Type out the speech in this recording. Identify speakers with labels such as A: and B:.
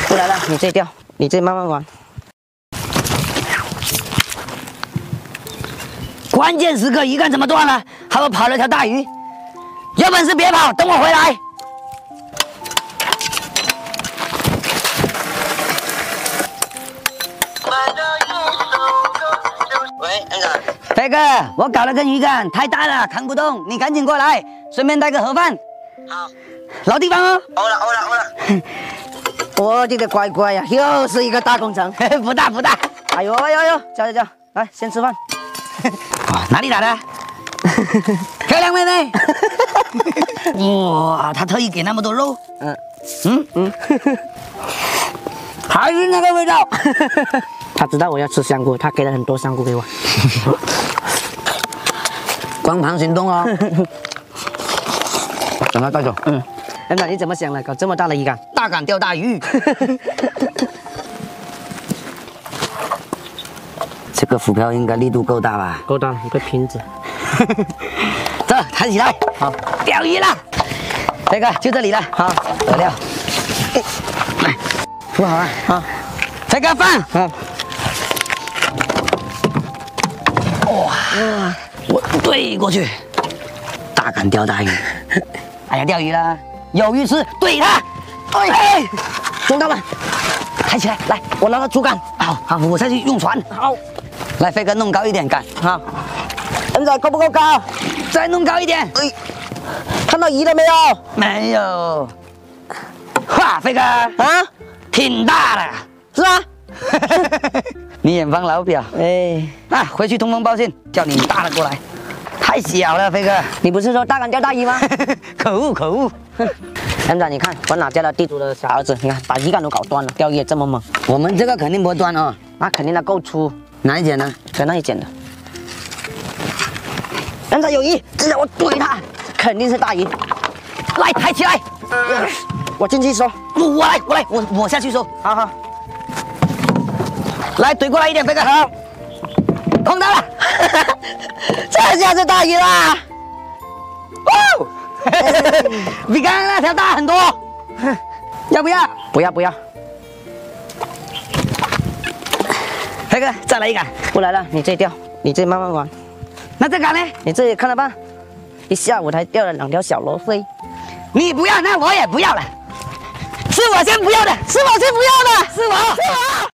A: 不来了，你自己钓，你自己慢慢玩。关键时刻鱼竿怎么断了？还有跑了条大鱼，有本事别跑，等我回来。喂，恩哥。飞哥，我搞了根鱼竿，太大了，扛不动，你赶紧过来，顺便带个盒饭。好，老地方哦。欧了。我的个乖乖呀，又是一个大工程，不大。哎呦，叫，来先吃饭。哇，哪里来的？漂亮妹妹。哇，他特意给那么多肉。还是那个味道。他知道我要吃香菇，他给了很多香菇给我。光盘行动哦。等他带走。那你怎么想的？搞这么大的鱼竿？大竿钓大鱼。这个浮漂应该力度够大吧？够大，一个瓶子。走，抬起来。好，钓鱼了。飞哥，就这里了。好，饵料。来，扶好了。好，飞哥放。好。哇，我对过去。大竿钓大鱼。哎呀，钓鱼了。有鱼吃，对它，哎，中到了，抬起来，来，我拿个竹竿，好，我下去用船，好，来，飞哥弄高一点竿，好，恩仔够不够高？再弄高一点，哎，看到鱼了没有？没有，哇，飞哥啊，挺大的，是啊，你远方老表，哎，啊，回去通风报信，叫你大的过来。太小了，飞哥，你不是说大竿钓大鱼吗？可恶！恩仔，你看我哪家的地主的小儿子，你看把鱼竿都搞断了，钓鱼也这么猛。我们这个肯定不会断哦，那肯定的够粗。哪一剪呢？在那里剪的。恩仔有鱼，只要我怼他，肯定是大鱼。来，抬起来，我进去收。我来，我下去收。好，来怼过来一点，飞哥。好，碰到了。这下是大鱼啦！哦，比刚刚那条大很多，要不要？不要。飞哥，再来一杆。不来了，你自己钓，你自己慢慢玩。那这杆呢？你自己看着办。一下午才钓了2条小螺丝，你不要，那我也不要了。是我先不要的，是我。